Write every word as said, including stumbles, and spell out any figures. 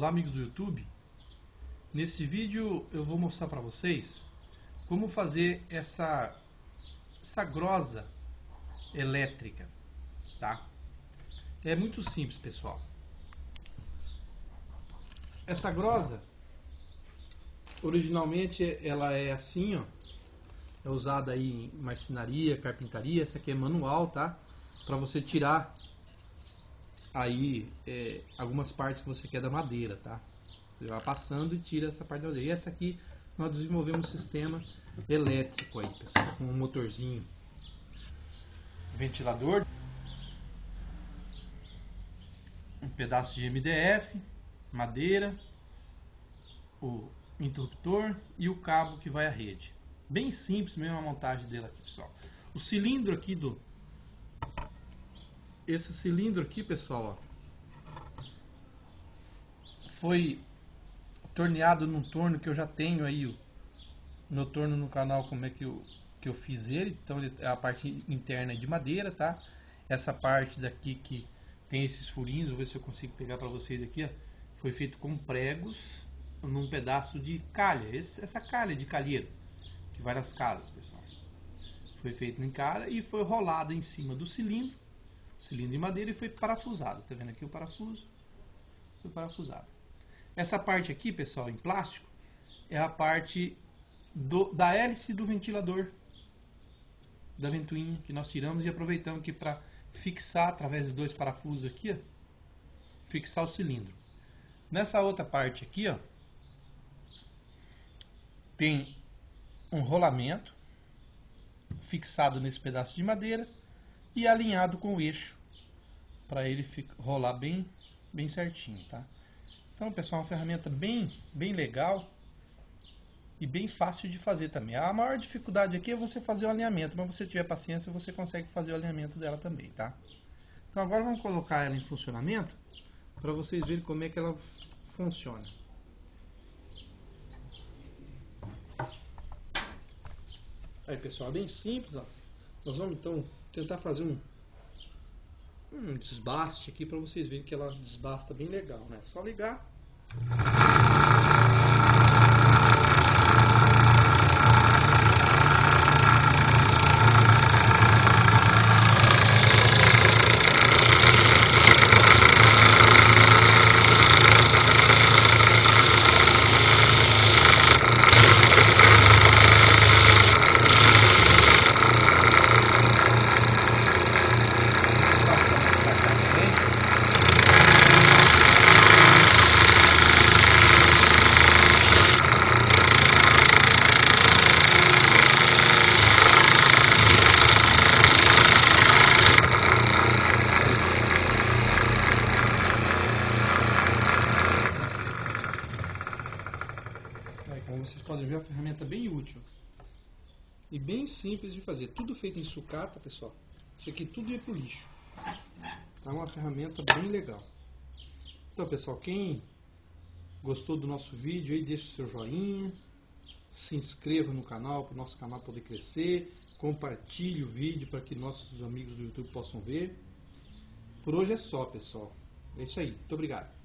Olá, amigos do YouTube. Nesse vídeo eu vou mostrar para vocês como fazer essa essa grosa elétrica, tá? É muito simples, pessoal. Essa grosa, originalmente ela é assim, ó. É usada aí em marcenaria, carpintaria. Essa aqui é manual, tá? Para você tirar aí é, algumas partes que você quer da madeira, tá? Você vai passando e tira essa parte da madeira. E essa aqui nós desenvolvemos um sistema elétrico aí, pessoal, com um motorzinho, ventilador, um pedaço de M D F, madeira, o interruptor e o cabo que vai à rede. Bem simples mesmo a montagem dele aqui, pessoal. O cilindro aqui do esse cilindro aqui, pessoal, ó, foi torneado num torno que eu já tenho aí o meu torno no canal, como é que eu, que eu fiz ele. Então ele, a parte interna é de madeira, tá? Essa parte daqui que tem esses furinhos, vou ver se eu consigo pegar para vocês aqui, ó, foi feito com pregos num pedaço de calha, esse, essa calha de calheiro que vai nas casas, pessoal. Foi feito em calha e foi rolado em cima do cilindro, cilindro de madeira, e foi parafusado. Tá vendo aqui o parafuso? Foi parafusado. Essa parte aqui, pessoal, em plástico, é a parte do, da hélice do ventilador, da ventoinha, que nós tiramos e aproveitamos aqui para fixar através de dois parafusos aqui, ó, fixar o cilindro. Nessa outra parte aqui, ó, tem um rolamento fixado nesse pedaço de madeira e alinhado com o eixo para ele rolar bem, bem certinho, tá? Então, pessoal, é uma ferramenta bem, bem legal e bem fácil de fazer também. A maior dificuldade aqui é você fazer o alinhamento, mas se você tiver paciência, você consegue fazer o alinhamento dela também, tá? Então agora vamos colocar ela em funcionamento para vocês verem como é que ela funciona. Aí, pessoal, é bem simples, ó. Nós vamos então tentar fazer um, um desbaste aqui para vocês verem que ela desbasta bem legal, né? Só ligar. Como vocês podem ver, é uma ferramenta bem útil e bem simples de fazer. Tudo feito em sucata, pessoal. Isso aqui tudo ia pro lixo. É uma ferramenta bem legal. Então, pessoal, quem gostou do nosso vídeo, aí deixa o seu joinha, se inscreva no canal para o nosso canal poder crescer, compartilhe o vídeo para que nossos amigos do YouTube possam ver. Por hoje é só, pessoal. É isso aí. Muito obrigado.